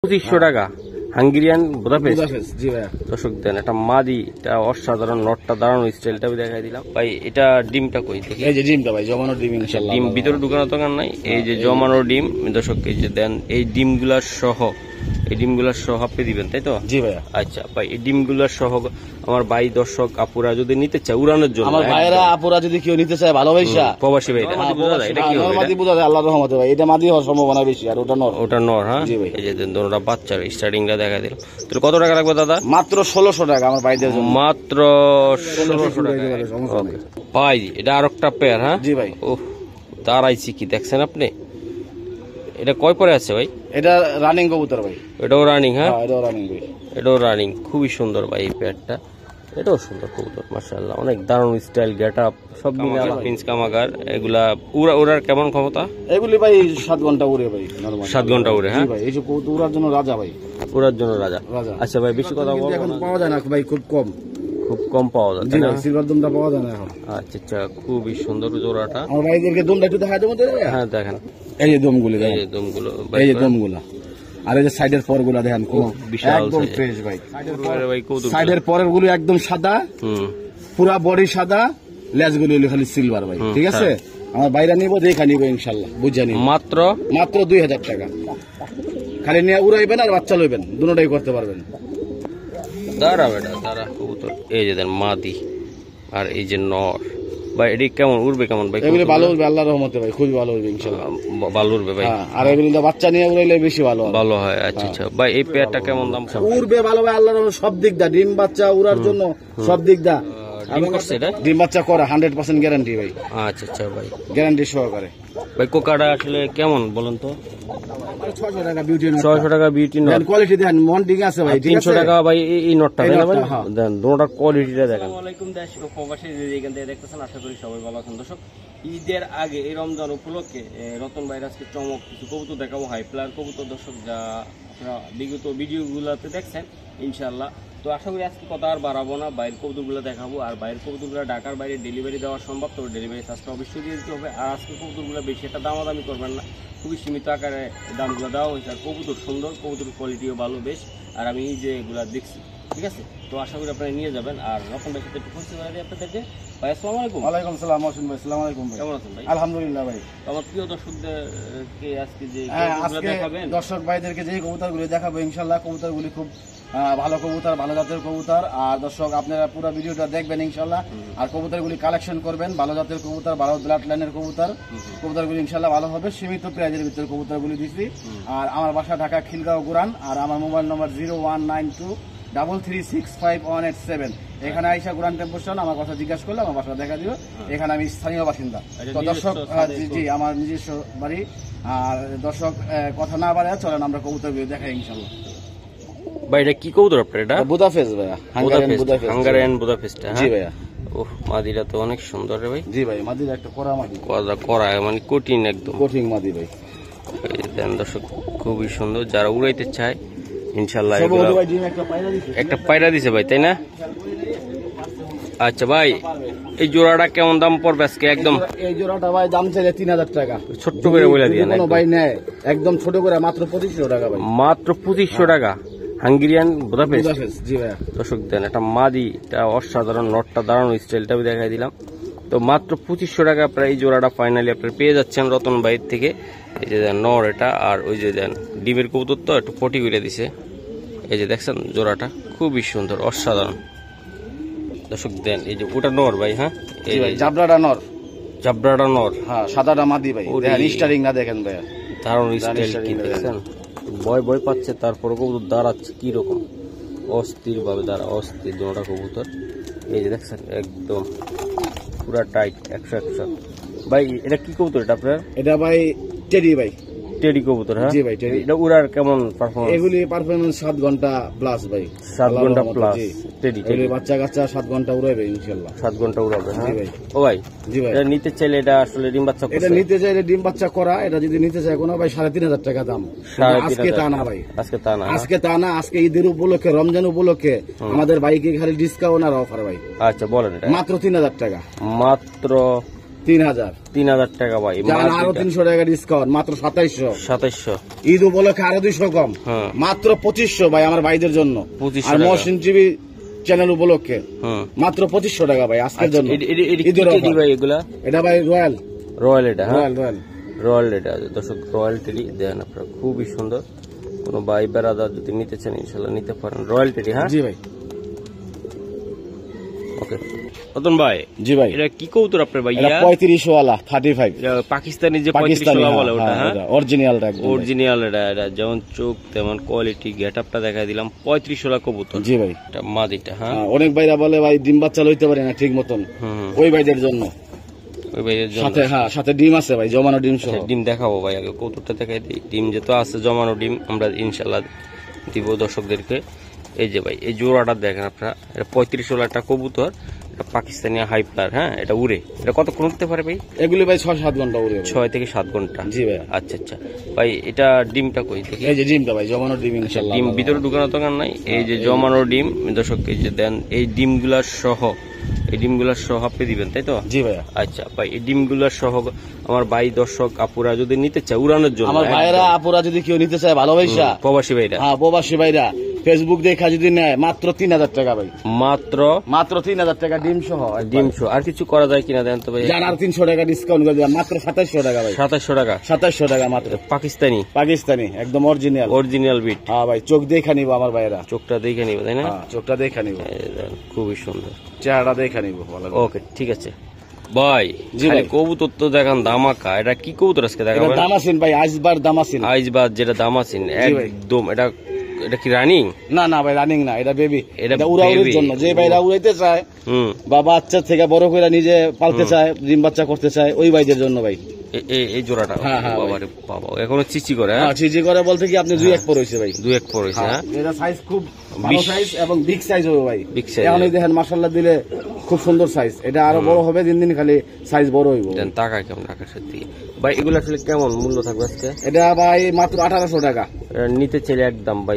2500 টাকা Hungarian Budapest. জি ভাই দর্শক দেন এটা মাদি, এটা অসাধারণ, নটটা দাঁড়ানো স্টাইলটা দেখাই দিলাম ভাই। এটা ডিমটা কই দেখি? এই যে ডিমটা ভাই, জমানো ডিম ইনশাআল্লাহ। ডিম ভিতরে ঢুকানো দরকার নাই, এই যে জমানো ডিম দর্শক, এই যে দেন এই ডিমগুলা সহ, এই ডিমগুলা সহ আপনি দিবেন তাই তো? জি ভাই। আচ্ছা ভাই এই ডিমগুলা সহ আমার ভাই দর্শক আপুরা যদি নিতে চায় উড়ানোর জন্য, আমার ভাইরা আপুরা যদি কেউ নিতে চায় ভালোবাসা, প্রবাসী ভাই মাদি বোঝা যায়, এটা কি হবে? মাদি বোঝা যায় আল্লাহর রহমতে ভাই, এটা মাদি হওয়ার সম্ভাবনা বেশি, আর ওটা নর। ওটা নর। হ্যাঁ এই যে দুটোটা বাচ্চার স্টার্টিংটা দেখা দিল। তো কত টাকা লাগবে দাদা? মাত্র 1600 টাকা আমার ভাইদের জন্য, মাত্র 1600 টাকা ভাই। এটা আর একটা পেয়ার? হ্যাঁ জি ভাই। ওহ দাঁড়াইছি কি দেখছেন আপনি? এটা কয় পরে আছে ভাই? এটা রানিং কবুতর ভাই। এটাও রানিং? হ্যাঁ এটাও রানিং ভাই, এটাও রানিং। খুবই সুন্দর ভাই এই পেয়ারটা, এটাও সুন্দর কবুতর মাশাআল্লাহ, অনেক দারুণ স্টাইল, গেটআপ সব মিলে প্রিন্স কামাগার। এগুলা উড়ার কেমন ক্ষমতা? এগুলি ভাই 7 ঘন্টা উড়ে ভাই, নরমাল 7 ঘন্টা উড়ে। হ্যাঁ ভাই এই যে কবুতর উড়ার জন্য রাজা ভাই, উড়ার জন্য রাজা। আচ্ছা ভাই বেশি কথা বলবো না, এখন পাওয়া যায় না ভাই, খুব কম, খুব কম পাওয়া যায় না, সিলভার দুমটা পাওয়া যায় না এখন। আচ্ছা আচ্ছা খুবই সুন্দর জোড়াটা। আমার ভাইদেরকে দুমটা একটু দেখা দেবো। হ্যাঁ দেখেন এই যে দমগুলো, এই যে দমগুলো, এই যে দমগুলো, আর এই যে সাইডের পরগুলো দেখেন খুব বিশাল, একদম ফ্রেশ ভাই। সাইডের পরের গুলো একদম সাদা, পুরা বডি সাদা, লেজগুলো খালি সিলভার ভাই। ঠিক আছে আমার বাইরে নিব, দেখা নিব ইনশাআল্লাহ, বুঝা নিব। মাত্র 2000 টাকা খালি নিয়ে উড়াইবেন আর বাচ্চা লইবেন, দুটোটাই করতে পারবেন। দাঁড়া বেটা দাঁড়া কবুতর, এই যে দেন মাদি আর এই যে নর ভাই। এটি কেমন উড়বে কেমন ভাই? এগুলো ভালো উড়বে আল্লাহর রহমতে ভাই, খুবই ভালো উড়বে ইনশাআল্লাহ, ভালো উড়বে ভাই। আর এগুলো বাচ্চা নিয়ে উড়াইলে বেশি ভালো ভালো হয়। আচ্ছা আচ্ছা ভাই এই পেয়ারটা কেমন দাম? উড়বে ভালো ভাই আল্লাহর রহমতে, সব দিক দা, ডিম বাচ্চা উড়ার জন্য সব দিক দা। ডিম বাচ্চা করে 100% গ্যারান্টি ভাই। আচ্ছা আচ্ছা ভাই গ্যারান্টি সহকারে ভাই। কোকাটা আসলে কেমন বলেন তো? 600 টাকা বিউটি, 600 টাকা বিউটি নট, কোয়ালিটি দেখেন মন্টিং আছে ভাই। 300 টাকা ভাই এই নটটা দেন ভাই, দেন দুটোটার কোয়ালিটিটা দেখেন। আসসালামু আলাইকুম দেশ ও প্রবাসী যে এখান থেকে দেখতেছেন, আশা করি সবাই ভালো আছেন। দর্শক ঈদের আগে এই রমজান উপলক্ষে রতন ভাইয়ের আজকে চমক কিছু কবুতর দেখাবো, হাই প্লেয়ার কবুতর দর্শক, যা আপনারা বিগত ভিডিওগুলোতে দেখছেন ইনশাআল্লাহ। তো আশা করি আজকে কথা আর বাড়াবো না, বাইরের কবুতরগুলো দেখাবো। আর বাইরের কবুতরগুলো ঢাকার বাইরে ডেলিভারি দেওয়া সম্ভব, তবে ডেলিভারি চার্জটা অবশ্যই দিয়ে দিতে হবে। আর আজকে কবুতরগুলো বেশি একটা দামাদামি করবেন না, খুবই সীমিত আকারে দামগুলো দেওয়া হয়েছে। আর কবুতর সুন্দর, কবুতর কোয়ালিটিও ভালো বেশ, আর আমি যে এগুলা দেখছি ঠিক আছে। তো আশা করি আপনারা নিয়ে যাবেন। আর রকম ভাই সাথে একটু খুশি করে দিই আপনাদেরকে ভাই। আসসালামু আলাইকুম। ওয়ালাইকুম আসসালাম মহসিন ভাই, আসসালামু আলাইকুম ভাই। কেমন আছেন ভাই? আলহামদুলিল্লাহ ভাই। আমার প্রিয় দর্শকদেরকে আজকে যে কবুতরগুলো দেখাবেন, দর্শক ভাইদেরকে যে কবুতরগুলো দেখাবো ইনশাআল্লাহ, কবুতরগুলি খুব ভালো কবুতর, ভালো জাতের কবুতর। আর দর্শক আপনারা পুরো ভিডিওটা দেখবেন ইনশাআল্লাহ, আর কবুতরগুলি কালেকশন করবেন, ভালো জাতের কবুতর, ভালো ব্লাড লাইনের কবুতর। কবুতরগুলি ইনশাআল্লাহ ভালো হবে, সীমিত প্রাইজের ভিতরে কবুতরগুলি দিচ্ছি। আর আমার বাসা ঢাকা খিলগাঁও গুরান, আর আমার মোবাইল নম্বর 019233651887। এখানে আইসা গুরান টেম্পো স্টেশন আমার কথা জিজ্ঞাসা করলে আমার বাসা দেখা দিও, এখানে আমি স্থানীয় বাসিন্দা। তো দর্শক জি আমার নিজস্ব বাড়ি। আর দর্শক কথা না বাড়ে চলেন আমরা কবুতরগুলি দেখাই ইনশাআল্লাহ। ভাই এটা কি কবুতর আপনার? এটা বুদাপেস্ট ভাইয়া, হাঙ্গেরিয়ান বুদাপেস্ট। জি ভাইয়া। ওহ মাদিরা তো অনেক সুন্দর রে ভাই। জি ভাই মাদিরা একটা কড়া মাদি, কড়া মানে কঠিন, একদম কঠিন মাদি ভাই। দেন দর্শক খুবই সুন্দর, যারা উড়াইতে চায় ইনশাআল্লাহ। একটা পায়রা দিছে ভাই তাই না? আচ্ছা ভাই এই জোড়াটা কেমন দাম পড়বে আজকে? একদম এই জোড়াটা ভাই দাম চাইলে 3000 টাকা, ছোট্ট করে বলে দিয়ে না ভাই, নেয় একদম ছোট করে মাত্র 2500 টাকা ভাই, মাত্র 2500 টাকা হাঙ্গেরিয়ান বুদাপেস্ট। জি ভাই দর্শক দেন এটা মাদি, এটা অসাধারণ, নটটা দাঁড়ানো স্টাইলটা দেখাই দিলাম। তো মাত্র 2500 টাকা আপনার এই জোড়াটা ফাইনালি আপনার পেয়ে যাচ্ছেন রতন ভাইয়ের থেকে। এই যে দেন নর এটা, আর ওই যে দেন ডিমের কবুতর তো একটু পটি করে দিছে, এই যে দেখছেন জোড়াটা খুবই সুন্দর অসাধারণ। দর্শক দেন এই যে ওটা নর ভাই। হ্যাঁ এই ভাই জাবরাটা নর, জাবরাটা নর। হ্যাঁ সাদাটা মাদি ভাই, দেখেন স্টারিং না দেখেন ভাই, দারুণ স্টাইল কি দেখছেন, ভয় পাচ্ছে তারপরে কবুতর দাঁড়াচ্ছে কি রকম অস্থির ভাবে দাঁড়া, অস্থির দুটোটা কবুতর। এই যে দেখছেন একদম পুরা টাইট 100 ভাই। এটা কি কবুতর এটা আপনার? এটা ভাই টেডি ভাই, টেডি কবুতর। হ্যাঁ জি ভাই টেডি। এটা উড়ার কেমন পারফরম্যান্স? এগুলি পারফরম্যান্স 7 ঘন্টা প্লাস ভাই, 7 ঘন্টা প্লাস টেডি। টেডি বাচ্চা কাচ্চা 7 ঘন্টা উড়াবে ইনশাআল্লাহ, 7 ঘন্টা উড়াবে। হ্যাঁ ভাই। ও ভাই জি ভাই এটা নিতে চাইলে, এটা আসলে ডিম বাচ্চা, এটা নিতে চাইলে ডিম বাচ্চা করা, এটা যদি নিতে চায় কোনো ভাই 3500 টাকা দাম। আজকে তা না ভাই, আজকে তা না, আজকে তা না, আজকে ঈদের উপলক্ষে, রমজান উপলক্ষে আমাদের বাইকে খালি ডিসকাউন্ট আর অফার ভাই। আচ্ছা বলেন। এটা মাত্র 3000 টাকা, মাত্র 3000 টাকা ভাই। আরো 300 টাকা ডিসকাউন্ট, মাত্র 2700। ঈদ উপলক্ষে আরো 200 কম, মাত্র 2500 ভাই আমার ভাইদের জন্য। আর মহসিন টিভি চ্যানেল উপলক্ষে মাত্র 2500 টাকা ভাই আজকের জন্য। এটা ভাই রয়্যাল, এটা রয়্যাল, এটা দর্শক রয়্যাল টেডি দেন আপনারা, খুবই সুন্দর। কোন ভাই বেড়াদার যদি নিতে চান ইনশাল্লাহ নিতে পারেন রয়্যাল টেডি। হ্যাঁ জি ভাই, ওকে। রতন ভাই, জি ভাই, এটা কি কবুতর আপনার ভাই? 35 ওয়ালা 35, পাকিস্তানি যে 35 ওয়ালা বলে ওটা? হ্যাঁ অরিজিনালটা, অরিজিনাল। এটা যেমন চোখ তেমন কোয়ালিটি, গেটআপটা দেখাই দিলাম। 35 ওয়ালা কবুতর। জি ভাই, এটা মাদিটা। হ্যাঁ অনেক ভাইরা বলে ভাই ডিম বাচ্চা লইতে পারে না ঠিক মতন, ওই ভাইদের জন্য। ওই ভাইদের জন্য সাথে ডিম আছে ভাই, জমানো ডিম সহ। ডিম দেখাবো ভাই, আগে কবুতরটা দেখাই দিই। ডিম যেহেতু আছে, জমানো ডিম আমরা ইনশাল্লাহ দিব দর্শকদেরকে। এই যে ভাই এই জোড়াটা দেখেন আপনারা, এটা 35 ওয়ালা একটা কবুতর, পাকিস্তানি হাই প্লার। হ্যাঁ এটা উড়ে, এটা কতক্ষণ উঠতে পারে ভাই? এগুলি ভাই 6-7 ঘন্টা উড়ে। 6 থেকে 7 ঘন্টা। জি ভাই। আচ্ছা আচ্ছা ভাই, এটা ডিমটা কই থেকে? এই যে ডিমটা ভাই, জমানো ডিম ইনশাআল্লাহ। ডিম ভিতরে ঢুকানো তো নাই, এই যে জমানো ডিম। দর্শককে যে দেন এই ডিমগুলা সহ, এই ডিমগুলা সহ আপনি দিবেন তাই তো? জি ভাই। আচ্ছা ভাই, এই ডিমগুলা সহ আমার ভাই দর্শক আপুরা যদি নিতে চায় উড়ানোর জন্য, আমার ভাইরা আপুরা যদি কেউ নিতে চায় ভালোবাসা, প্রবাসী ভাইরা, হ্যাঁ প্রবাসী ভাইরা ফেসবুক দেখা যদি নেয়, মাত্র 3000 টাকা ভাই। মাত্র 3000 টাকা ডিম সহ। আর কিছু করা যায় কিনা দেন তো ভাই? জান আর 300 টাকা ডিসকাউন্ট করে দিলাম, মাত্র 2700 টাকা ভাই। 2700 টাকা মাত্র। পাকিস্তানি একদম অরিজিনাল বিট। হ্যাঁ ভাই, চোখ দেখে নিব আমার ভাইরা, চোখটা দেখে নিব তাই না? চোখটা দেখে নিব, খুবই সুন্দর চেহারা দেখে নিব। ওকে ঠিক আছে ভাই। কবুতর তো দেখান দামাকা, এটা কি কবুতর আজকে দেখাবেন? দামাসিন ভাই, আইসবার দামাসিন। যেটা দামাসিন একদম, এটা কি রানিং? না ভাই রানিং না, এটা বেবি। এটা উড়াউড়ির জন্য, যে ভাইরা উড়াইতে চায় বা বাচ্চা থেকে বড় করে নিজে পালতে চায়, ডিম বাচ্চা করতে চায়, ওই ভাইদের জন্য ভাই এই জোড়াটা। বাবারে বাবা, এখনো চিচি করে। চিচি করে বলতে কি আপনি 2-1 পর হইছে ভাই, 2-1 পর হইছে। হ্যাঁ এটা সাইজ খুব ভালো সাইজ এবং বিগ সাইজ হবে ভাই। এখন দেখেন মাশাআল্লাহ দিলে খুব সুন্দর সাইজ, এটা আরো বড় হবে দিন দিন, খালি সাইজ বড় হইব। টাকা কেমন আকাশের দিকে ভাই? এগুলো আসলে কেমন মূল্য থাকবে আজকে? এটা ভাই মাত্র 1800 টাকা নিতে চাইলে একদম ভাই,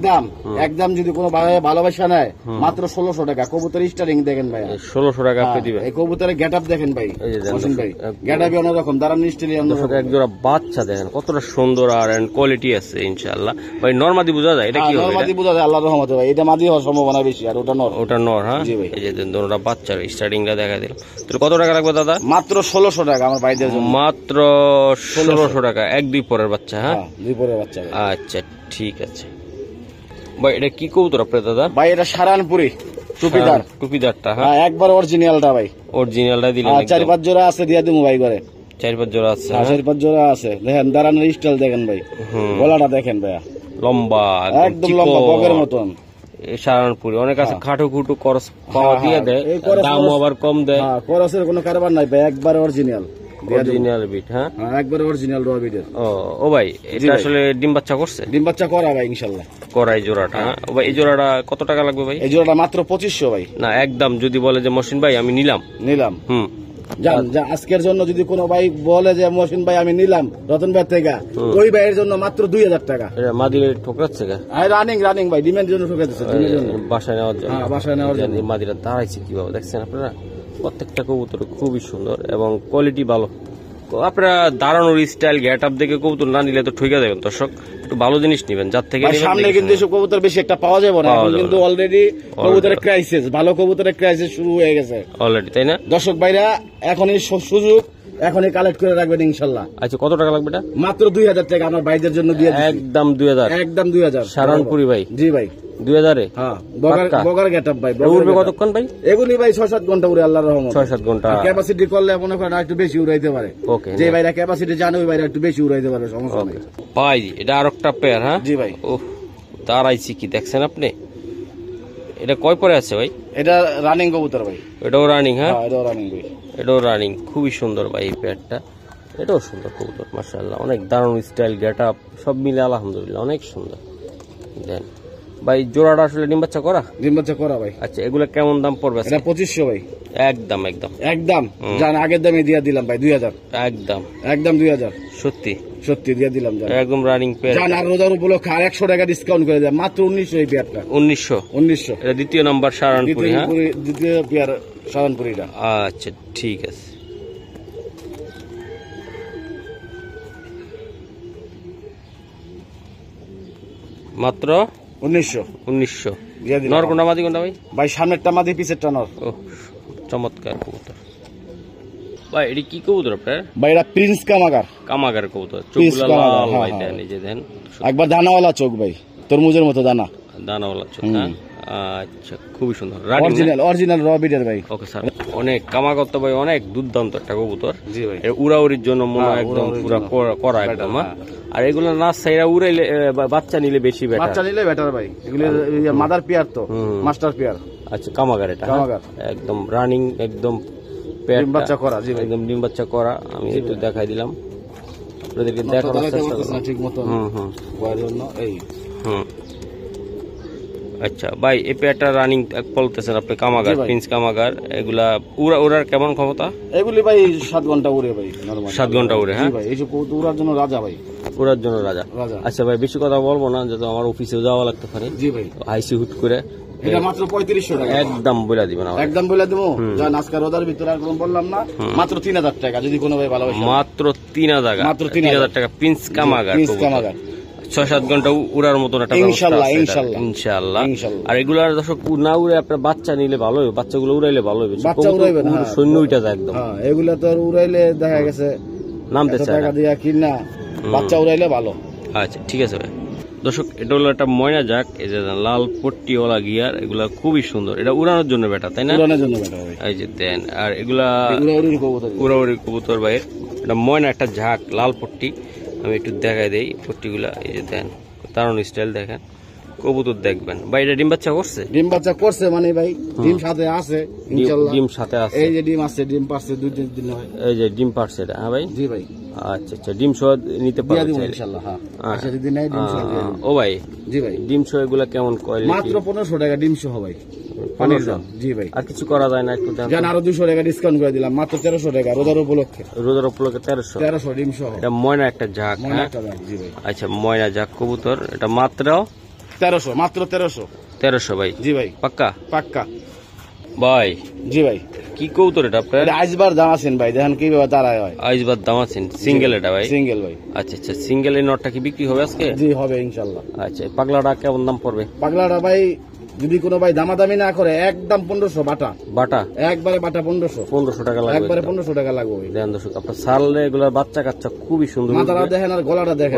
একদম যদি কোনো ভালোবাসা নেয় মাত্র 1600 টাকা। কবুতর স্টারিং দেখেন ভাই, 1600 টাকা আপনি দিবেন। এই কবুতরের গেটআপ দেখেন ভাই, হোসেন ভাই গেটআপই অন্যরকম, দাঁড়ান স্টাইল অন্যরকম। এক জোড়া বাচ্চা দেখেন কতটা সুন্দর আর কোয়ালিটি আছে ইনশাআল্লাহ ভাই। নরমাদি বোঝা যায় এটা কি হবে? নরমাদি বোঝা যায় আল্লাহর রহমতে ভাই, এটা মাদি হওয়ার সম্ভাবনা বেশি, আর ওটা নর। হ্যাঁ এই যে দুটোটা বাচ্চার স্টার্টিংটা দেখা দিলাম। তো কত টাকা লাগবে দাদা? মাত্র 1600 টাকা আমার ভাইদের জন্য। মাত্র 1600 টাকা, 1-2 পরের বাচ্চা। হ্যাঁ 2 পরের বাচ্চা। আচ্ছা ঠিক আছে ভাই, এটা কি কবুতর আপনার দাদা? ভাই এটা সারানপুরি টুপিদারটা। হ্যাঁ একবার অরিজিনালটা ভাই, অরিজিনালটা দিলেন। 4-5 জোড়া আছে, দিয়ে দিমু ভাই করে। 4-5 জোড়া আছে। 4-5 জোড়া আছে, দেখেন দাঁড়ানোর স্টাইল দেখেন ভাই, গলাটা দেখেন ভাই, লম্বা একদম লম্বা বগের মতন। সারানপুরি অনেক আছে, খাটো খুটো করস পাওয়া দিয়ে দেয়, দাম আবার কম দেয়। করসের কোনো কারবার নাই ভাই, একবার অরিজিনাল বিট। হ্যাঁ একবার অরিজিনাল র বিটের। ও ভাই, এটা আসলে ডিম বাচ্চা করছে? ডিম বাচ্চা করা ভাই ইনশাআল্লাহ, করাই জোড়াটা। ও ভাই এই জোড়াটা কত টাকা লাগবে ভাই? এই জোড়াটা মাত্র 2500 ভাই। না একদম যদি বলে যে মহসিন ভাই আমি নিলাম আজকের জন্য যদি কোনো ভাই বলে যে মহসিন ভাই আমি নিলাম রতন ভাই থেকে, ওই ভাইয়ের জন্য মাত্র 2000 টাকা। মাদিরে ঠোকরাচ্ছে রানিং ভাই, ডিমের জন্য ঠোকাচ্ছে, বাসায় নেওয়ার জন্য। মাদিরা দাঁড়াইছে কিভাবে দেখছেন আপনারা, প্রত্যেকটা কবুতর খুবই সুন্দর এবং কোয়ালিটি ভালো। আপনারা দাঁড়ানোর স্টাইল গেটআপ দেখে কবুতর না নিলে তো ঠইকা যাবেন দর্শক, একটু ভালো জিনিস নিবেন যার থেকে। সামনে কিন্তু এসব কবুতর বেশি একটা পাওয়া যাবে না, কিন্তু অলরেডি কবুতরের ক্রাইসিস, ভালো কবুতরের ক্রাইসিস শুরু হয়ে গেছে অলরেডি, তাই না দর্শক ভাইরা? এখনই সুযোগ, এখনই কালেক্ট করে রাখবেন ইনশাল্লাহ। আচ্ছা কত টাকা লাগবে এটা? মাত্র 2000 টাকা আমার ভাইদের জন্য দিয়ে দিচ্ছি। একদম 2000 সারানপুরি ভাই। জি ভাই 2000 এ। হ্যাঁ বগার গেটআপ ভাই। উড়বে কতক্ষণ ভাই? এগুলি ভাই 6-7 ঘন্টা উড়ে আল্লাহর রহমত। 6-7 ঘন্টা ক্যাপাসিটি করলে মনে করেন একটু বেশি উড়াইতে পারে। ওকে, যে ভাইরা ক্যাপাসিটি জানে ওই ভাইরা একটু বেশি উড়াইতে পারে, সমস্যা নেই ভাই। এটা আরেকটা পেয়ার। হ্যাঁ জি ভাই। ওহ দাঁড়াইছি কি দেখছেন আপনি? এটা কয় পরে আছে ভাই? এটা রানিং কবুতর ভাই। এটাও রানিং? হ্যাঁ এটাও রানিং ভাই, এটাও রানিং। খুবই সুন্দর ভাই এই পেয়ারটা, এটাও সুন্দর কবুতর মাশাআল্লাহ, অনেক দারুণ স্টাইল গেটআপ সব মিলে আলহামদুলিল্লাহ অনেক সুন্দর। দেন ভাই জোড়াটা আসলে ডিম বাচ্চা করা? ডিম বাচ্চা করা ভাই। আচ্ছা এগুলা কেমন দাম পড়বে? এটা 2500 ভাই। একদম জান আগের দামে দিয়ে দিলাম ভাই 2000। একদম 2000 সত্যি দিয়ে দিলাম জান, একদম রানিং পেয়ার। জান আর রোজার উপলক্ষে আর 100 টাকা ডিসকাউন্ট করে দেয়, মাত্র 1900 এই পেয়ারটা। 1900 এটা দ্বিতীয় নাম্বার সারানপুরি। হ্যাঁ দ্বিতীয় পেয়ার সারানপুরিটা। আচ্ছা ঠিক আছে মাত্র 1900 নর কোনটা মাদি কোনটা ভাই? ভাই সামনেরটা মাদি পিছেরটা নর। ও চমৎকার কবুতর ভাই। এটি কি কবুতর আপনার? ভাই এটা প্রিন্স কামাগার। কামাগার কবুতর, চোখগুলো লাল ভাই, দেন এই যে দেন একবার দানাওয়ালা চোখ ভাই, তরমুজের মতো দানা, দানাওয়ালা চোখ। আচ্ছা খুবই সুন্দর, অরিজিনাল র বিডের ভাই। ওকে স্যার, অনেক কামাগত ভাই, অনেক দুর্দান্ত একটা কবুতর। জি ভাই, উড়াউড়ির জন্য মনে হয় একদম পুরো করা একদম। আর এগুলো নাচ সাইরা উড়াইলে বাচ্চা নিলে বেশি বেটার, বাচ্চা নিলে বেটার ভাই। এগুলো মাদার পেয়ার তো, মাস্টার পেয়ার। আচ্ছা কামাগার, এটা একদম রানিং, একদম ডিম বাচ্চা করা। জি ভাই, একদম ডিম বাচ্চা করা। আমি একটু দেখাই দিলাম আপনাদেরকে, দেখানোর চেষ্টা করলাম ঠিক মতো। এই আচ্ছা ভাই, এই পেয়ারটা রানিং বলতেছেন আপনি, কামাগার, প্রিন্স কামাগার। এগুলা উড়ার কেমন ক্ষমতা? এগুলি ভাই 7 ঘন্টা উড়ে ভাই, 7 ঘন্টা উড়ে। হ্যাঁ ভাই, এইসব উড়ার জন্য রাজা ভাই, উড়ার জন্য রাজা। আচ্ছা ভাই, বেশি কথা বলবো না, যেহেতু আমার অফিসেও যাওয়া লাগতে পারে। জি ভাই, আইসি হুট করে। এটা মাত্র 3500 টাকা একদম বলে দিবেন, একদম বলে দেবো। জান আজকে রোদার ভিতরে আর কোনো বললাম না, মাত্র 3000 টাকা। যদি কোনো ভাই ভালোবাসে, মাত্র 3000 টাকা প্রিন্স কামাগার। 6-7 ঘন্টা উড়ার মতন একটা ইনশাআল্লাহ। ইনশাআল্লাহ। আর এগুলার দর্শক না উড়ে আপনার বাচ্চা নিলে ভালো হবে, বাচ্চাগুলো উড়াইলে ভালো হবে। বাচ্চা উড়াইবে না, সৈন্য উইটা যায় একদম। এগুলা তো উড়াইলে দেখা গেছে নামতে চায় টাকা দিয়া কিনা, বাচ্চা উড়াইলে ভালো। আচ্ছা ঠিক আছে ভাই। দর্শক, এটা হলো একটা ময়না যাক, এই যে লাল পট্টিওয়ালা গিয়ার, এগুলা খুবই সুন্দর। এটা উড়ানোর জন্য বেটা, তাই না? উড়ানোর জন্য বেটা ভাই, এই যে দেন। আর এগুলা উড়াউড়ি কবুতর ভাই। এটা ময়না একটা ঝাঁক, লাল পট্টি। আমি একটু দেখাই দেই পট্টিগুলা, এই যে দেন, দারুণ স্টাইল। দেখেন কবুতর দেখবেন ভাই। এটা ডিম বাচ্চা করছে? ডিম বাচ্চা করছে মানে ভাই, ডিম সাথে আছে ইনশাআল্লাহ। ডিম সাথে আছে, এই যে ডিম আছে, ডিম পারছে 2-3 দিন হয়। এই যে ডিম পারছে এটা। হ্যাঁ ভাই। জি ভাই। আচ্ছা আচ্ছা, ডিম সহ নিতে পারবেন ইনশাআল্লাহ। হ্যাঁ আচ্ছা, যদি নাই ডিম সহ দিয়ে দেব। ও ভাই। জি ভাই, ডিম সহ এগুলা কেমন কোয়ালিটি? মাত্র 1500 টাকা ডিম সহ ভাই, পানির দাম। জি ভাই, আর কিছু করা যায় না? একটু জান আরো 200 টাকা ডিসকাউন্ট করে দিলাম, মাত্র 1300 টাকা রোজার উপলক্ষে। রোজার উপলক্ষে 1300 ডিম সহ। এটা ময়না একটা ঝাঁক। হ্যাঁ জি ভাই। আচ্ছা, ময়না ঝাঁক কবুতর, এটা মাত্র 1300, মাত্র 1300 ভাই। জি ভাই, পাক্কা পাক্কা ভাই। জি ভাই। কি কবুতর এটা আপনার? আইসবার দাম আছেন ভাই, দেখেন কিভাবে দাঁড়ায় হয়। আইসবার দাম আছেন, সিঙ্গেল এটা ভাই? সিঙ্গেল ভাই। আচ্ছা আচ্ছা, সিঙ্গেল এই নটটা কি বিক্রি হবে আজকে? জি হবে ইনশাআল্লাহ। আচ্ছা, পাগলাটা কেমন দাম পড়বে? পাগলাটা ভাই যদি কোনো ভাই দামাদামি না করে, একদম 1500 বাটা। বাটা একবারে বাটা 1500 টাকা লাগবে, একবারে 1500 টাকা লাগবে। দেন দর্শক, আপনার সারলে এগুলোর বাচ্চা কাচ্চা খুবই সুন্দর। মাথাটা দেখেন আর গলাটা দেখেন,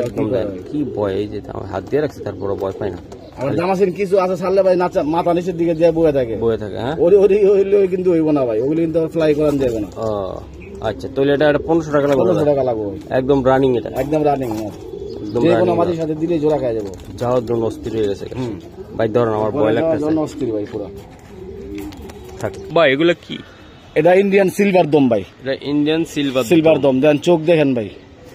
কি ভয়। এই যে আমার হাত দিয়ে রাখছি, তারপরে ভয় পাই না। আর দামাসিন কিছু আছে ছাড়লে ভাই মাথা নিচের দিকে দিয়ে বয়ে থাকে। হ্যাঁ, ওই কিন্তু হইব না ভাই, ওগুলো কিন্তু ফ্লাই করান যাবে না। ও আচ্ছা, তাহলে এটা 1500 টাকা লাগবে। 1500 টাকা লাগবে একদম রানিং, এটা একদম রানিং। যে কোনো মাটির সাথে দিলে জোড়া খাই যাবো। যাওয়ার জন্য অস্থির হয়ে গেছে ভাই। ধরেন আমার ভয় লাগতেছে, অস্থির ভাই পুরো। থাক ভাই। এগুলো কি? এটা ইন্ডিয়ান সিলভার দম ভাই। এটা ইন্ডিয়ান সিলভার দম। দেন চোখ দেখেন ভাই,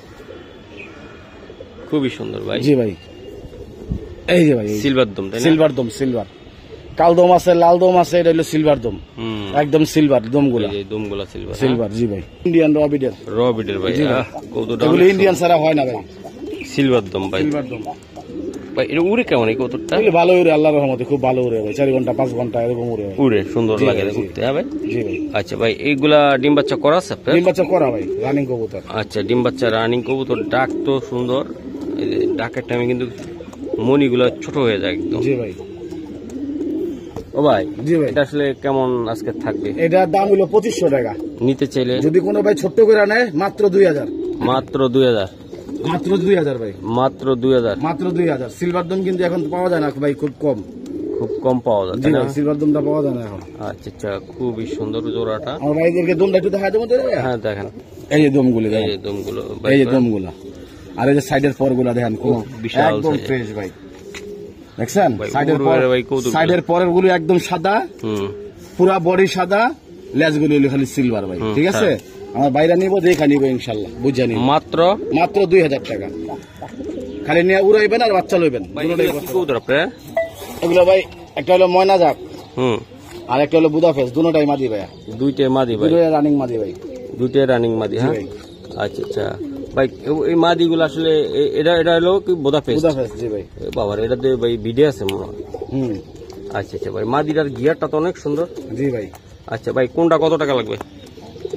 খুবই সুন্দর ভাই। জি ভাই, এই যে ভাই সিলভার দম, সিলভার দম, সিলভার। কাল দম আছে, লাল দম আছে, এটা হলো সিলভার দম। একদম সিলভার দমগুলা, দমগুলা সিলভার। জি ভাই, ইন্ডিয়ান র বিডের ভাই। এগুলো ইন্ডিয়ান ছাড়া হয় না ভাই। সিলভার দম ভাই, সিলভার দম ভাই। এটা উড়ে কেমন এই কবুতরটা? ভালো উড়ে, আল্লাহর রহমতে খুব ভালো উড়ে ভাই। 4 ঘন্টা 5 ঘন্টা এরকম উড়ে সুন্দর লাগে ঘুরতে। হ্যাঁ ভাই। জি ভাই। আচ্ছা ভাই, এইগুলা ডিম বাচ্চা করা আছে? ডিম বাচ্চা করা ভাই, রানিং কবুতর। আচ্ছা, ডিম বাচ্চা রানিং কবুতর। ডাক তো সুন্দর, ডাকের টাইমে কিন্তু মনিগুলা ছোট হয়ে যায় একদম। জি ভাই। ও ভাই। জি ভাই। এটা আসলে কেমন আজকে থাকবে? এটার দাম হলো 2500 টাকা। নিতে চাইলে যদি কোনো ভাই ছোট্ট করে নেয়, মাত্র 2000। মাত্র 2000? মাত্র 2000 ভাই, মাত্র 2000? মাত্র 2000। সিলভার দম কিন্তু এখন পাওয়া যায় না ভাই, খুব কম পাওয়া যায়। সিলভার দমটা পাওয়া যায় না এখন। আচ্ছা আচ্ছা, খুবই সুন্দর জোড়াটা। আমার ভাইদেরকে দমটা একটু দেখা দেবো। হ্যাঁ দেখেন, এই যে দমগুলো, এই যে দমগুলো, এই যে দমগুলো। আর এই যে সাইডের পরগুলা দেখেন, বিশাল একদম ফ্রেশ ভাই। দেখছেন সাইডের পরের গুলো একদম সাদা, পুরা বডি সাদা, লেজগুলো খালি সিলভার ভাই। ঠিক আছে, আমার বাইরে নিবো, দেখা নিবো ইনশাল্লাহ, বুঝা নিবো। মাত্র 2000 টাকা। খালি নিয়ে উড়াইবেন আর বাচ্চা লইবেন। এগুলো ভাই, একটা হলো ময়না যাক, আর একটা হলো বুদাফেস। দুটোটাই মাদি ভাই, দুইটাই মাদি ভাই, রানিং মাদি ভাই, দুইটাই রানিং মাদি। হ্যাঁ আচ্ছা আচ্ছা ভাই, এই মাদিগুলো আসলে এটা হলো কি বুদাফেস? জি ভাই। বাবার, এটাতে ভাই ভিডিও আছে মনে হয়। আচ্ছা আচ্ছা ভাই, মাদিটার গিয়ারটা তো অনেক সুন্দর। জি ভাই। আচ্ছা ভাই, কোনটা কত টাকা লাগবে?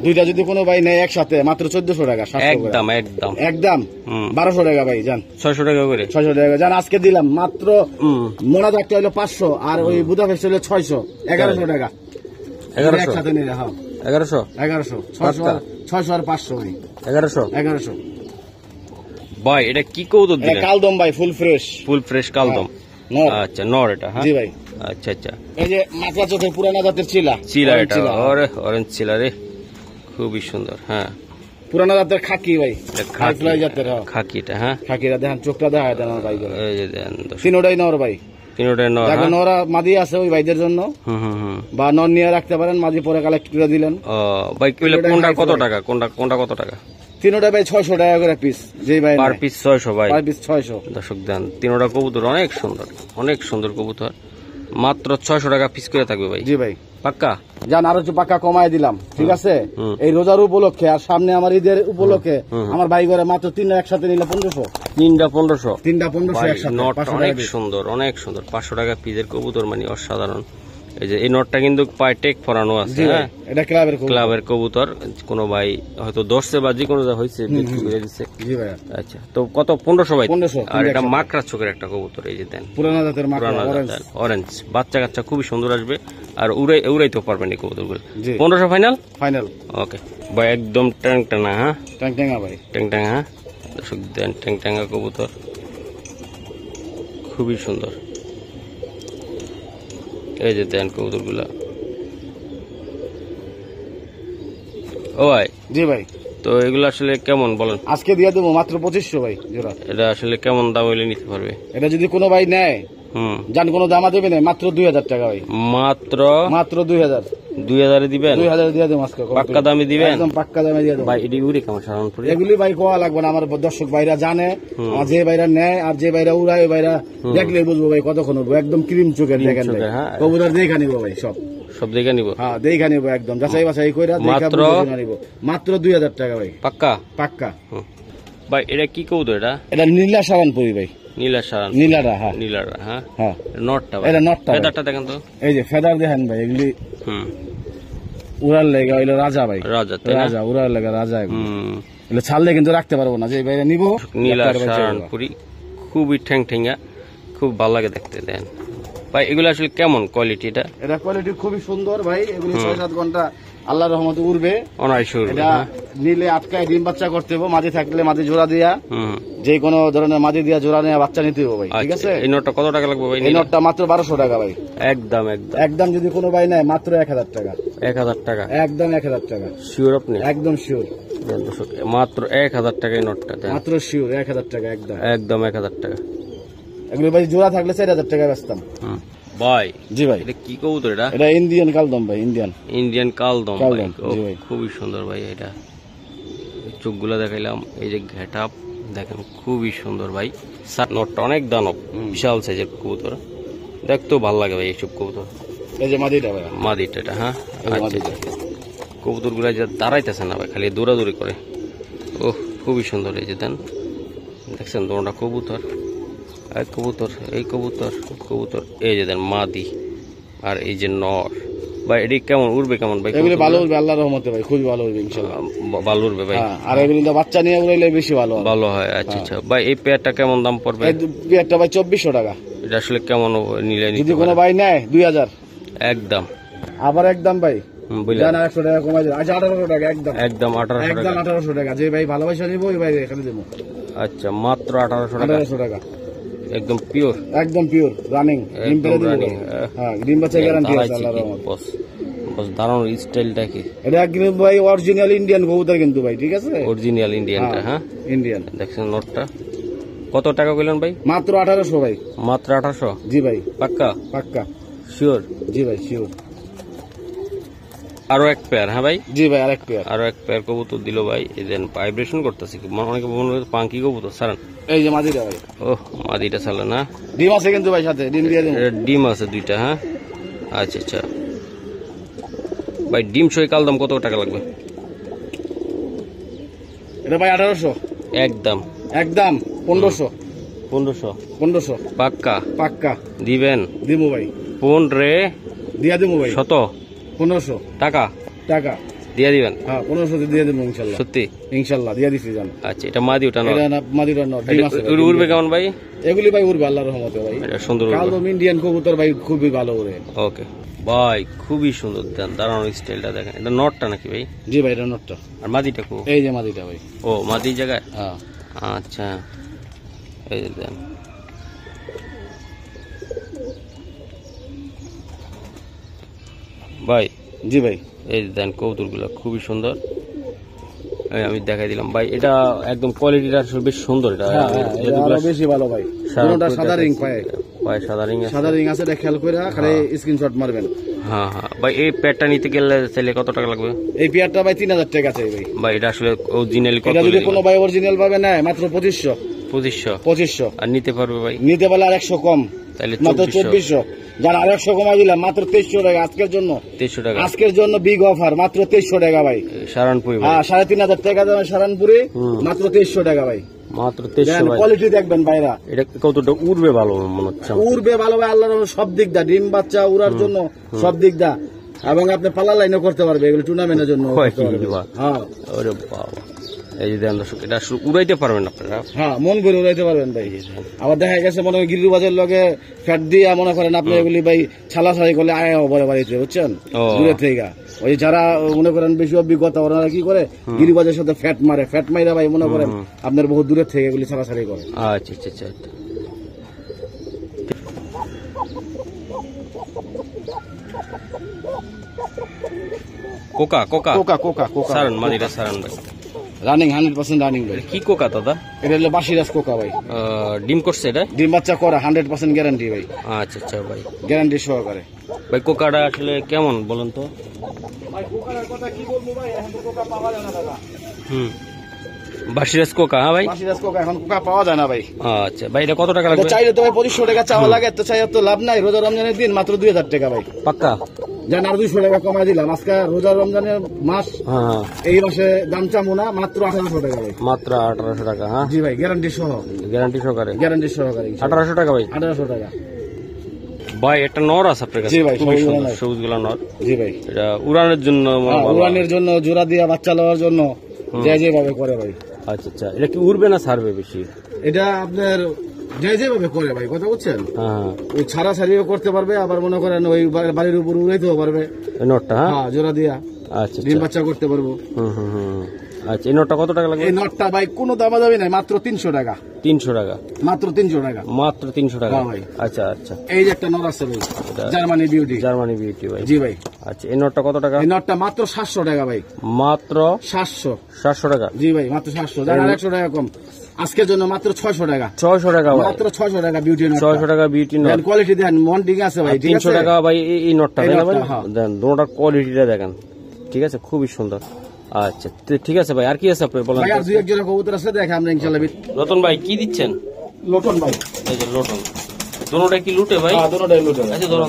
দুইটা যদি কোনো ভাই নেয় একসাথে মাত্র 1400 টাকা। একদম একদম একদম 1200 টাকা ভাই জান। 600 টাকা করে 600 টাকা জান আজকে দিলাম মাত্র। মোনাজ একটা হলো 500 আর ওই বুদাপেস্ট হলো 600, 1100 টাকা। 1100 একসাথে নিলে হ্যাঁ 1100 1100 600 আর 500 ভাই 1100 ভাই। এটা কি কবুতর দিলেন? কালদম ভাই, ফুল ফ্রেশ কালদম। আচ্ছা নর এটা? হ্যাঁ জি ভাই। আচ্ছা আচ্ছা। এই যে মাথা চোখের পুরানা জাতের চিলা এটা অরেঞ্জ চিলা রে, খুবই সুন্দর। হ্যাঁ পুরানা জাতের খাকি ভাই, খাকি জাতের। খাকিটা হ্যাঁ, খাকিটা দেখেন চোখটা দেখা দেন ভাই। এই যে দেন তিনোটাই নর ভাই, তিনোটাই নর। দেখেন নরা মাদি আছে ওই ভাইদের জন্য, বা নর নিয়ে রাখতে পারেন, মাদি পরে কালেক্ট করে দিলেন। ও ভাই কোনটা কত টাকা? কোনটা কত টাকা? তিনোটা ভাই 600 টাকা করে পিস। যে ভাই পার পিস 600 ভাই, পার পিস 600। দর্শক দেন তিনোটা কবুতর অনেক সুন্দর কবুতর, মাত্র 600 টাকা পিস করে থাকবে ভাই। জি ভাই পাক্কা জান, আরো একটু পাক্কা কমায় দিলাম, ঠিক আছে? এই রোজার উপলক্ষে আর সামনে আমার ঈদের উপলক্ষে আমার ভাই করে মাত্র 3টা একসাথে নিলে 1500। 3টা 1500 একসাথে। অনেক সুন্দর 500 টাকা পিসের কবুতর, মানে অসাধারণ। এই যে এই নটটা কিন্তু পায়ে টেক ফরানো আছে। হ্যাঁ এটা ক্লাবের কবুতর। কোন ভাই হয়তো 10 বা যে কোনো হয়েছে বিক্রি করে দিচ্ছে। জি ভাই। আচ্ছা তো কত? 1500 ভাই। 1500। আর এটা মাকড়া চোখের একটা কবুতর, এই যে দেন পুরানা জাতের মাকড়া অরেঞ্জ, বাচ্চা কাচ্চা খুবই সুন্দর আসবে, আর উড়াইতেও পারবেন এই কবুতরগুলো। 1500 ফাইনাল। ওকে ভাই, একদম ট্যাং টানা। হ্যাঁ ট্যাংটা ভাই, ট্যাং। হ্যাঁ দর্শক দেন ট্যাংটা কবুতর খুবই সুন্দর। এই যে দেন কবুতরগুলা। ও ভাই। জি ভাই। তো এগুলো আসলে কেমন বলেন? আজকে দিয়ে দেবো মাত্র 2500 ভাই জোড়া। এটা আসলে কেমন দাম হইলে নিতে পারবে? এটা যদি কোনো ভাই নেয়, জান কোনো দামা দেবে না, মাত্র 2000 টাকা ভাই। মাত্র 2000 দিবেন? 2000 দিয়ে দেবো আজকে। পাক্কা দামে দিবেন? একদম পাক্কা দামে দিয়ে দেবো ভাই। এটি উড়ে কেমন সাধারণত? এগুলি ভাই কোয়া লাগবে না, আমার দর্শক ভাইরা জানে। আর যে ভাইরা নেয় আর যে ভাইরা উড়ায়, ওই ভাইরা দেখলে বুঝবো ভাই কতক্ষণ উঠবো। একদম ক্রিম চোখের দেখেন ভাই, কবুতর দেখা নিবো ভাই, সব দেখে নিবো। হ্যাঁ দেখা নিবো, একদম যাচাই বাছাই করে মাত্র 2000 টাকা ভাই। পাক্কা ভাই। এটা কি কবুতর? এটা নীলা সারানপুরি ভাই। নীলারা। হ্যাঁ নটটা এটা নটটা। ফেদারটা দেখেন তো, এই যে ফেদার দেখেন ভাই, এগুলি উড়ার লেগা হইলো রাজা ভাই। রাজা উড়ার লেগা রাজা। এগুলো ছাড়লে কিন্তু রাখতে পারবো না, যে ভাইরা নিবো। নীলা সারানপুরি খুবই ঠ্যাংঠ্যাঙ্গা, খুব ভালো লাগে দেখতে। দেন ভাই এগুলো আসলে কেমন কোয়ালিটি? এটা কোয়ালিটি খুবই সুন্দর ভাই। এগুলি 6-7 ঘন্টা আল্লাহর রহমতে উড়বে। এটা নিলে আটকায় ডিম বাচ্চা করতে হবে, মাঝে থাকলে মাঝে জোড়া দিয়া, যে কোনো ধরনের মাঝে দিয়া জোড়া নিয়ে বাচ্চা নিতে হবে ভাই, ঠিক আছে? এই নটটা কত টাকা লাগবে ভাই? এই নটটা মাত্র 1200 টাকা ভাই। একদম যদি কোনো ভাই নেয় মাত্র 1000 টাকা। 1000 টাকা? একদম 1000 টাকা। শিওর আপনি? একদম শিওর। মাত্র 1000 টাকা এই নটটা? মাত্র শিওর 1000 টাকা। একদম 1000 টাকা। এগুলো ভাই জোড়া থাকলে 4000 টাকা বেচতাম ভাই। জি ভাই। এটা কি কবুতর? এটা ইন্ডিয়ান কালদম ভাই। ইন্ডিয়ান কালদম ভাই, খুবই সুন্দর ভাই। এটা চোখগুলো দেখাইলাম, এই যে ঘেট আপ দেখেন, খুবই সুন্দর ভাই। নটটা অনেক দানব, বিশাল সাইজের কবুতর, দেখতেও ভালো লাগে ভাই এইসব কবুতর। এই যে মাদিটা ভাই, মাদিটা। হ্যাঁ কবুতর গুলা যা দাঁড়াইতেছে না ভাই, খালি দৌড়াদৌড়ি করে। ও খুবই সুন্দর। এই যে দেন দেখছেন দোনোটা কবুতর, এই কবুতর এই যে দেন মাদি, আর এই যে নর ভাই। এটি কেমন উড়বে কেমন ভাই? এগুলো ভালো উড়বে আল্লাহর রহমতে ভাই, খুবই ভালো উড়বে ইনশাআল্লাহ। ভালো উড়বে ভাই। আর এগুলো বাচ্চা নিয়ে উড়াইলে বেশি ভালো হয়। আচ্ছা ভাই, এই পেয়ারটা কেমন দাম পড়বে? এই পেয়ারটা ভাই 2400 টাকা। এটা আসলে কেমন নিলে যদি কোনো ভাই নেয় 2000 একদম। আবার একদম ভাই 100 টাকা কমাই দেব। আচ্ছা 1800 টাকা। একদম 1800 টাকা। যে ভাই ভালোবাসা নিব ওই ভাই এখানে দেবো। আচ্ছা মাত্র 1800 টাকা। একদম পিওর রানিং ডিম পেলে দিবেন। হ্যাঁ ডিম বাচ্চা গ্যারান্টি আছে আল্লাহর রহমতে। বস দারুণ স্টাইলটা কি? এটা কিন্তু ভাই অরিজিনাল ইন্ডিয়ান কবুতর কিন্তু ভাই, ঠিক আছে? অরিজিনাল ইন্ডিয়ানটা। হ্যাঁ ইন্ডিয়ান। দেখছেন নটটা কত টাকা কইলেন ভাই? মাত্র 1800 ভাই। মাত্র 1800? জি ভাই। পাক্কা শিওর? জি ভাই শিওর। আরো এক পেয়ার? হ্যাঁ ভাই। জি ভাই আরো এক পেয়ার কবুতর দিল ভাই। এই দেন ভাইব্রেশন করতেছে, অনেকে পাঙ্কি কবুতর সারান। এই যে মাদিটা ভাই। মাদিটা সালা না? ডিম আছে কিন্তু ভাই, সাথে ডিম দিয়ে দেন। ডিম আছে 2টা? হ্যাঁ আচ্ছা ভাই। ডিম সই কালদম কত টাকা লাগবে? এটা ভাই 1800। একদম 1500। পাক্কা দিবেন? দিমু ভাই। কোন রে? দিয়া দিমু ভাই। 1500 টাকা। দিয়ে দিবেন? হ্যাঁ 1500 দিয়ে দেবো ইনশাল্লাহ। সত্যি? ইনশাল্লাহ দিয়ে দিচ্ছি জান। আচ্ছা, এটা মাদি, ওটা নর? মাদিটা নর। উড়বে কেমন ভাই? এগুলি ভাই উড়বে আল্লাহর রহমতে ভাই। এটা সুন্দর কালো ইন্ডিয়ান কবুতর ভাই, খুবই ভালো উড়ে। ওকে ভাই, খুবই সুন্দর দাঁড়ানোর স্টাইলটা দেখেন। এটা নটটা নাকি ভাই? জি ভাই, এটা নটটা। আর মাদিটা কো? এই যে মাদিটা ভাই। ও, মাদি জায়গায়? হ্যাঁ। আচ্ছা, এই যে দেন। ভাই জি ভাই, এই দেন কবুতরগুলো খুবই সুন্দর। আমি দেখাই দিলাম ভাই, এটা একদম কোয়ালিটিটা বেশ সুন্দর। এটা আরো বেশি ভালো ভাই। কোনটা সাদা রিং পায়? ভাই সাদা রিং, সাদা রিং আছে, এটা খেয়াল করে খালি স্ক্রিনশট মারবেন। হ্যাঁ হ্যাঁ ভাই, এই প্যাডটা নিতে গেলে চাইলে কত টাকা লাগবে? এই পেয়ারটা ভাই 3000 টাকা চাই ভাই। ভাই এটা আসলে অরিজিনাল কত? এটা যদি কোনো ভাই অরিজিনাল ভাবে নেয় মাত্র 2500। 2500? আর নিতে পারবে ভাই? নিতে পারলে আর 100 কম, তাহলে মাত্র 2400। যারা আর 100 কমাই দিলাম, মাত্র 2300 টাকা আজকের জন্য। 2300 টাকা আজকের জন্য বিগ অফার, মাত্র 2300 টাকা ভাই। সারানপুরি? হ্যাঁ, 3500 টাকা দামে সারানপুরি, মাত্র 2300 টাকা ভাই। মাত্র 2300 ভাই। কোয়ালিটি দেখবেন ভাইরা। এটা কতটা উড়বে ভালো মনে হচ্ছে? উড়বে ভালো ভাই, আল্লাহর রহমতে সব দিক দা, ডিম বাচ্চা উড়ার জন্য সব দিক দা, এবং আপনি পালা লাইনও করতে পারবে, এগুলো টুর্নামেন্টের জন্য। হ্যাঁ, ওরে বাবা, এই যে দেন দর্শক, এটা উড়াইতে পারবেন আপনারা? হ্যাঁ, মন ভরে উড়াইতে পারবেন ভাই। আবার দেখা গেছে মনে হয় গিরিবাজের লগে ফ্যাট দিয়ে মনে করেন আপনি এগুলি ভাই ছালাছালি করলে আয় বড় বাড়িতে, বুঝছেন, দূরের থেকে। ওই যারা মনে করেন বেশি অভিজ্ঞতা, ওনারা কি করে গিরিবাজের সাথে ফ্যাট মারে, ফ্যাট মাইরা ভাই মনে করেন আপনার বহু দূরের থেকে এগুলি ছালাছালি করে। আচ্ছা আচ্ছা আচ্ছা। কোকা কোকা কোকা কোকা কোকা সারান, মাদিরা সারান ভাই। রানিং 100% রানিং ভাই। কি কোকা দাদা? এটা হলো বাসিরাজ কোকা ভাই। ডিম করছে এটা? ডিম বাচ্চা করা 100% গ্যারান্টি ভাই। আচ্ছা আচ্ছা ভাই, গ্যারান্টি সহকারে। ভাই কোকাটা আসলে কেমন বলেন তো? ভাই কোকার কথা কি বলবো ভাই, এখন তো কোকা পাওয়া যায় না দাদা। বাসিরাজ কোকা? হ্যাঁ ভাই, বাসিরাজ কোকা এখন কোকা পাওয়া যায় না ভাই। আচ্ছা ভাই, এটা কত টাকা লাগবে? চাইলে তো ভাই 2500 টাকা চাওয়া লাগে, তো চাই তো লাভ নাই। রোজা রমজানের দিন মাত্র 2000 টাকা ভাই। পাক্কা? জান, আর 200 টাকা কমাই দিলাম। আজকে রোজা রমজানের মাস, এই মাসে দাম চামু না, মাত্র 1800 টাকা ভাই। মাত্র 1800 টাকা? হ্যাঁ জি ভাই, গ্যারান্টি সহ। গ্যারান্টি সহকারে? গ্যারান্টি সহকারে 1800 টাকা ভাই? 1800 টাকা ভাই। একটা নর আছে আপনার কাছে? জি ভাই, সবুজ গুলা নর? জি ভাই। এটা উড়ানের জন্য? উড়ানের জন্য, জোড়া দিয়া বাচ্চা লওয়ার জন্য যেভাবে করে ভাই। আচ্ছা আচ্ছা, এটা কি উড়বে না ছাড়বে বেশি? এটা আপনার যেভাবে করে ভাই, কথা বুঝছেন। ওই ছাড়া ছাড়িও করতে পারবে, আবার মনে করেন ওই বাড়ির উপর উড়াইতেও পারবে নটটা। হ্যাঁ, জোড়া দিয়া আচ্ছা ডিম বাচ্চা করতে পারবো। আচ্ছা, এই নটটা কত টাকা লাগবে? এই নটটা ভাই কোনো দামাদামি নাই, মাত্র 300 টাকা। 300 টাকা? মাত্র 300 টাকা। মাত্র 300 টাকা ভাই। আচ্ছা আচ্ছা। এই যে একটা নট আছে ভাই, জার্মানি বিউটি। জার্মানি বিউটি ভাই? জি ভাই। আচ্ছা, এই নটটা কত টাকা? এই নটটা মাত্র 700 টাকা ভাই। মাত্র 700 টাকা? জি ভাই, মাত্র 700। জানার 100 টাকা কম আজকের জন্য, মাত্র 600 টাকা। 600 টাকা ভাই? মাত্র 600 টাকা বিউটি নট। 600 টাকা বিউটি নট। কোয়ালিটি দেন, মন ঠিক আছে ভাই। 300 টাকা ভাই এই নটটা, তাই না ভাই? দেন দুটোটার কোয়ালিটিটা দেখেন, ঠিক আছে, খুবই সুন্দর। আচ্ছা ঠিক আছে ভাই, আর কি আছে আপনি বলেন? ভাই আর দুই এক জোড়া কবুতর আছে, দেখে আমরা ইনশাআল্লাহ। রতন ভাই কি দিচ্ছেন? লোটন ভাই। এই যে লোটন, দুটোটা কি লুটে ভাই? হ্যাঁ, দুটোটাই লুটে। আচ্ছা ধরুন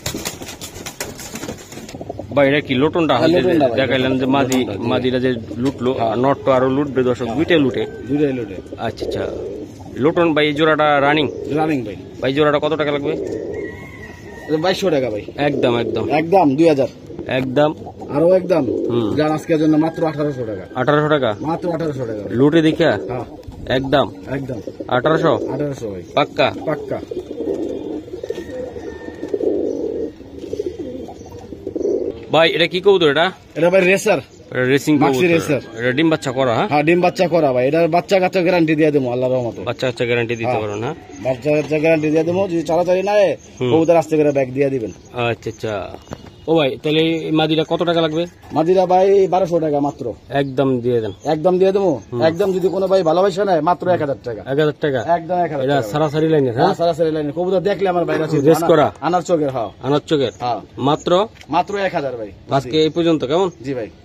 ভাই, এটা কি লোটনটা দেখাইলেন যে মাদিরা যে লুটলো, নটটা আরো লুটবে দর্শক, দুইটাই লুটে? দুইটাই লুটে। আচ্ছা আচ্ছা, লোটন ভাই এই জোড়াটা রানিং? রানিং ভাই। ভাই জোড়াটা কত টাকা লাগবে? 2200 টাকা ভাই। একদম একদম একদম 2000 একদম আরো একদম। যার আজকের জন্য মাত্র 1800 টাকা। 1800 টাকা? মাত্র 1800 টাকা লুটে দেখা? হ্যাঁ একদম একদম 1800 ভাই। পাক্কা? পাক্কা। ভাই এটা কি কবুতর? এটা ভাই রেসার, রেসিং কবুতর। এটা ডিম বাচ্চা করা? হ্যাঁ ডিম বাচ্চা করা ভাই। এটা বাচ্চা কাচ্চা গ্যারান্টি দিয়ে দেবো আল্লাহর রহমতে। বাচ্চা কাচ্চা গ্যারান্টি দিতে পারো না? বাচ্চা কাচ্চা গ্যারান্টি দিয়ে দেবো, যদি চালাচালি না কবুতর আসতে করে ব্যাগ দিয়ে দিবেন। আচ্ছা আচ্ছা। ও ভাই, তাহলে মাদিরা কত টাকা লাগবে? মাদিরা ভাই 1200 টাকা মাত্র। একদম দিয়ে দেন? একদম দিয়ে দেবো। একদম যদি কোনো ভাই ভালোবাসা নেয় মাত্র 1000 টাকা। 1000 টাকা? একদম 1000 টাকা। সারাসারি লাইনে? হ্যাঁ সারাসারি লাইনে। কবুতর দেখলে আমার বাইরে আছে রেস করা আনার চোখের। হ্যাঁ আনার চোখের। মাত্র 1000 ভাই। আজকে এই পর্যন্ত। কেমন? জি ভাই।